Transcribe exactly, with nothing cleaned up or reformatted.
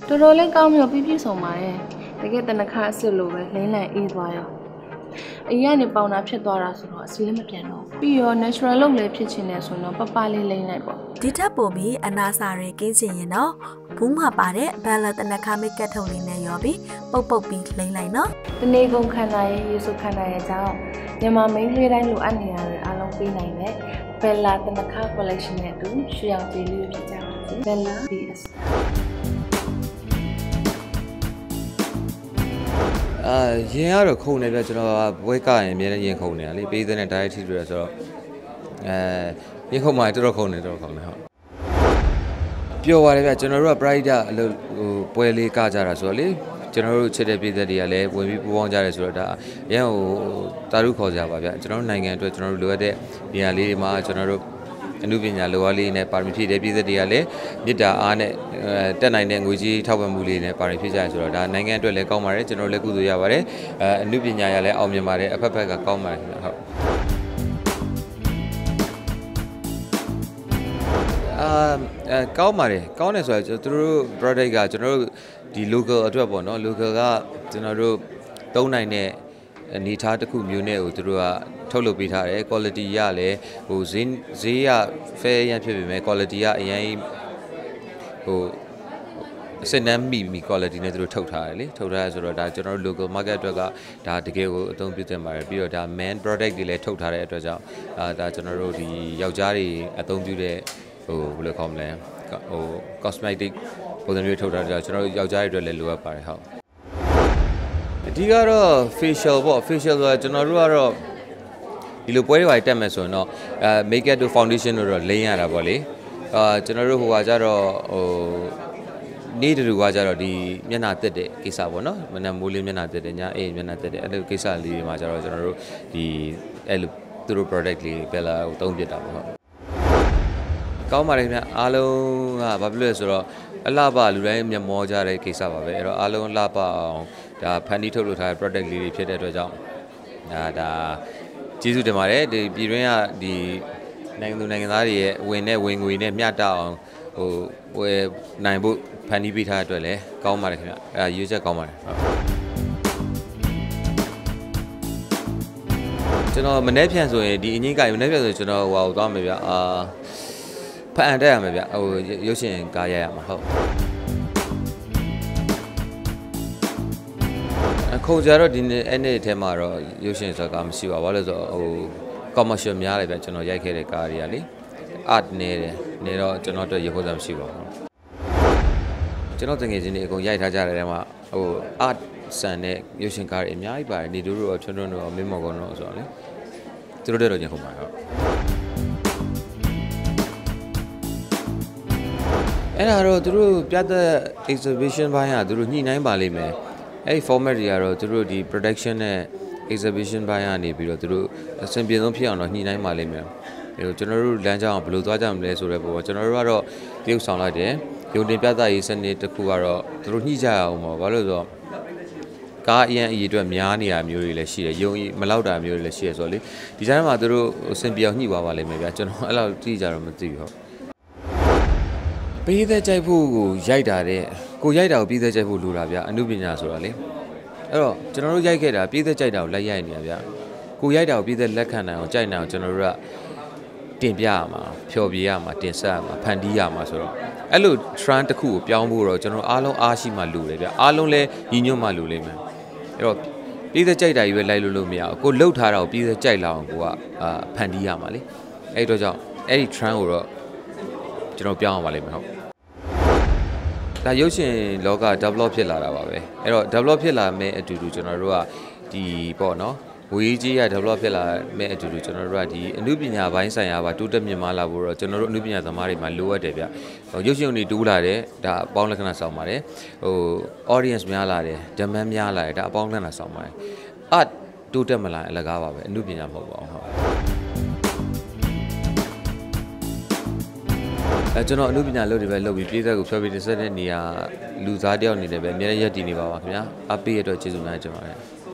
တော်တော်လေးကောင်းပြီးပြည့်ပြည့်စုံပါတယ်တကယ်တနခါအစ်စ်လိုပဲလိမ့်လန့်အေးသွားရောအရင်ကနေပေါင်တာဖြစ်သွားတာဆိုတော့အစီလည်းမပြန်တော့ပြီးရော natural လုပ်လေဖြစ်ချင်တယ်ဆိုတော့ပပလေးလိမ့်လိုက်ပေါ့ဒီထက်ပိုပြီးအနာစာတွေကင်းချင်ရင်တော့ဘူးမှာပါတဲ့ဘယ်လာတနခါမိတ်ကတ်ထုံလေးနဲ့ရောပြီးပုတ်ပုတ်ပြီးလိမ့်လိုက်နော်တနေ့ကုန်ခန္ဓာရဲ့ရေစုခန္ဓာရဲ့ကြောင့်မြန်မာမိန်းကလေးတိုင်းလိုအပ်နေရတဲ့အားလုံးပေးနိုင်တဲ့ဘယ်လာတနခါ collection နဲ့အတူရွှေရောင်ကျေးလေးဖြစ်ကြပါစေဘယ်လာ ဘီ အက်စ်အာရင်ကတော့ခုံနေပြကျွန်တော်ဘွဲကရင်အများနဲ့ရင်ခုံနေတာလေပေးတဲ့နဲ့ direct ထိတွေ့ရဆိုတော့အဲရင်ခုံမှာတော်တော်ခုံနေတော်တော်ခုံနေဟုတ်ပျော်ပါတယ်ဗျကျွန်တော်တို့က pride အလုပ်ဟိုပွဲလေးကကြတာဆိုတော့လေကျွန်တော်တို့ချစ်တဲ့ပြည်သက်တွေကလည်းဝင်ပြီးပူပေါင်းကြတယ်ဆိုတော့ဒါရန်ဟိုတာရုခေါ်ကြပါဗျကျွန်တော်တို့နိုင်ငံအတွက်ကျွန်တော်တို့လိုအပ်တဲ့နေရာလေးတွေမှာကျွန်တော်တို့အမှုပညာလိုအပ်လေးနဲ့ပါရမီဖြည့်တဲ့ပြည်သက်တွေကလည်းမြစ်တာအားနဲ့တက်နိုင်တဲ့ငွေကြီးထောက်ပံ့မှုလေးနဲ့ပါရမီဖြည့်ကြရဆိုတော့ဒါနိုင်ငံအတွက်လည်းကောင်းပါတယ်ကျွန်တော်တို့လည်းကုသိုလ်ရပါတယ်အဲအမှုပညာရလည်းအောင်မြင်ပါတယ်အဖက်ဖက်ကကောင်းပါတယ်ခင်ဗျဟုတ်အာအဲကောင်းပါတယ်ကောင်းတယ်ဆိုတော့သူတို့ product ကကျွန်တော်တို့ဒီ local အတွက်ပေါ့နော် local ကကျွန်တော်တို့သုံးနိုင်တဲ့အနေထားတစ်ခုမျိုးနဲ့ကိုသူတို့ကထုတ်လုပ်ပေးထားတယ် quality ရလည်းဟိုဈေးဈေးရ fair ရဖြစ်ပေမဲ့ quality ကအရင်ဟိုအစစ်နှမ်းမိမိ quality နဲ့သူတို့ထုတ်ထားတယ်လေထုတ်ထားရဆိုတော့ဒါကျွန်တော်တို့ local market အတွက်ကဒါတကယ်ကိုအသုံးပြုသင့်ပါတယ်ပြီးတော့ဒါ main product တွေလည်းထုတ်ထားတဲ့အတွက်ကြောင့်အာဒါကျွန်တော်တို့ဒီယောက်ျားတွေအသုံးပြုတဲ့ဟိုဘယ်လိုခေါ်မလဲဟို cosmetic ပုံစံမျိုးထုတ်ထားတဲ့ကျွန်တော်တို့ယောက်ျားတွေအတွက်လည်းလိုအပ်ပါတယ်ဟုတ်အဓိကတော့ facial ပေါ့ facial ဆိုတာကျွန်တော်တို့ကတော့ဒီလိုပွဲတွေပါတက်မယ်ဆိုရင်တော့အဲ makeup တို့ foundation တို့တော့လိမ့်ရတာပေါ့လေအာကျွန်တော်တို့ဟိုကကြတော့ဟိုနေ့တူကကြတော့ဒီမျက်နှာတက်တဲ့ကိစ္စပေါ့နော်မနက်မိုးလေးမျက်နှာတက်တယ်ညအေးမျက်နှာတက်တယ်အဲ့လိုကိစ္စလေးတွေမှာကြတော့ကျွန်တော်တို့ဒီအဲ့လိုသူတို့ product လေးပဲလာဟိုသုံးပြတာပေါ့ဟုတ်ကောင်းပါတယ်ခင်ဗျအားလုံးကဘာဖြစ်လို့လဲဆိုတော့အလှပလူတိုင်းမျက်မောကြတဲ့ကိစ္စပါပဲအဲ့တော့အားလုံးလှပအောင်ဒါဖန်တီးထုတ်လုပ်ထားတဲ့ product လေးတွေဖြစ်တဲ့အတွက်ကြောင့်ဒါဒါကျေးဇူးတင်ပါတယ်ဒီပြည်တွင်းကဒီနိုင်ငံသူနိုင်ငံသားတွေရဲ့ဝင်တဲ့ဝင်ငွေနဲ့မျှတအောင်ဟိုဝယ်နိုင်ဖို့ဖန်တီးပေးထားတဲ့အတွက်လည်းကောင်းပါတယ်ခင်ဗျအဲရွေးချက်ကောင်းပါတယ်ဟုတ်ကျွန်တော်မနေ့ပြန်ဆိုရင်ဒီအငိမ့်ကမနေ့ပြန်ဆိုရင်ကျွန်တော်ဟိုဟိုသွားမယ်ဗျအာဖန်တက်ရမယ်ဗျဟိုရုပ်ရှင်ကားရရမှာဟုတ်အခုကြတော့ဒီအဲ့နေ့ထဲမှာတော့ရုပ်ရှင်ဆိုတာမရှိပါဘူးဘာလို့လဲဆိုတော့ဟို commercial များတယ်ဗျကျွန်တော်ရိုက်ခဲ့တဲ့ကားတွေကလေ art နေတယ်နေတော့ကျွန်တော်တို့ရေခိုးစားမရှိပါဘူးကျွန်တော်တကယ်ချင်းတွေအကုန်ရိုက်ထားကြတဲ့ထဲမှာဟို art ဆန်တဲ့ရုပ်ရှင်ကားတွေအများကြီးပါတယ်နေတို့တို့ချွန်းချွန်းတို့မင်းမော်ကောင်တို့ဆိုတော့လေသူတို့တို့ညခုံပါတော့အဲ့ဒါတော့သူတို့ပြတဲ့ exhibition ဘိုင်းကသူတို့ညှိနှိုင်းပါလိမ့်မယ်အဲ့ဒီ format တွေကတော့သူတို့ဒီ production နဲ့ exhibition ဘိုင်းကနေပြီးတော့သူတို့အဆင်ပြေဆုံးဖြစ်အောင်တော့ညှိနှိုင်းပါလိမ့်မယ်အဲတော့ကျွန်တော်တို့လမ်းကြောင်းဘယ်လိုသွားကြမလဲဆိုတဲ့ပုံပေါ့ကျွန်တော်တို့ကတော့တရုပ်ဆောင်လိုက်တယ်ရုံတင်ပြသရေးစနစ်တစ်ခုကတော့သူတို့ညှိကြရအောင်ပေါ့ဘာလို့လဲဆိုတော့ကားအရင်အရေးအတွက်များနေရမျိုးတွေလည်းရှိတယ်ယုံမလောက်တာမျိုးတွေလည်းရှိရဆိုတော့လေဒီတိုင်းမှာသူတို့အဆင်ပြေအောင်ညှိသွားပါလိမ့်မယ်ဗျာကျွန်တော်အဲ့လောက်ကြည့်ကြတော့မသိဘူးဟုတ်ပြည်သက်ကြိုက်ဖို့ကိုရိုက်တာတဲ့ကိုရိုက်တာကိုပြည်သက်ကြိုက်ဖို့လိုတာဗျာအမှုပညာဆိုတာလေအဲ့တော့ကျွန်တော်တို့ရိုက်ခဲ့တာပြည်သက်ကြိုက်တာကိုလက်ရိုက်နေတာဗျာကိုရိုက်တာကိုပြည်သက်လက်ခံနိုင်အောင်ကြိုက်နိုင်အောင်ကျွန်တော်တို့ကတင်ပြရမှာဖျော်ပြရမှာတင်ဆက်ရမှာဖန်တီးရမှာဆိုတော့အဲ့လို trend တစ်ခုကိုပြောင်းဖို့တော့ကျွန်တော်အားလုံးအားရှိမှလိုတယ်ဗျာအားလုံးလည်းညီညွတ်မှလိုလိမ့်မယ်အဲ့တော့ပြည်သက်ကြိုက်တာကြီးပဲလိုက်လို့လို့မရဘူးကိုလှုပ်ထားတာကိုပြည်သက်ကြိုက်လာအောင်ကိုကအာဖန်တီးရမှာလေအဲ့တော့ကြောင့်အဲ့ဒီ trend ကိုတော့ကျွန်တော်ပြောင်းအောင်ပါလိမ့်မယ်ဟုတ်ဒါရုပ်ရှင်လောက develop ဖြစ်လာတာပါပဲအဲ့တော့ develop ဖြစ်လာမဲ့အတူတူကျွန်တော်တို့ကဒီပေါ့နော်ဝေးကြီးရ develop ဖြစ်လာမဲ့အတူတူကျွန်တော်တို့ကဒီအမှုပညာပိုင်းဆိုင်ရာပါတိုးတက်မြင့်မားလာဖို့တော့ကျွန်တော်တို့အမှုပညာသမားတွေမှာလိုအပ်တယ်ဗျရုပ်ရှင်တွေတိုးလာတယ်ဒါအပေါင်းလက္ခဏာဆောင်ပါတယ်ဟို audience များလာတယ် demand များလာတယ်ဒါအပေါင်းလက္ခဏာဆောင်ပါတယ် art တိုးတက်မလာအလကားပါပဲအမှုပညာမဟုတ်ပါဘူးဟုတ်အဲကျွန်တော်အမှုပညာလုပ်တွေပဲလုပ်ပြီးပြည်သက်ကိုဖျော်ဖြေတင်ဆက်တဲ့နေရာလူသားတယောက်အနေနဲ့ပဲအများကြီးရည်တည်နေပါပါခင်ဗျာအားပေးရတော့ကျေးဇူးများတင်ပါတယ်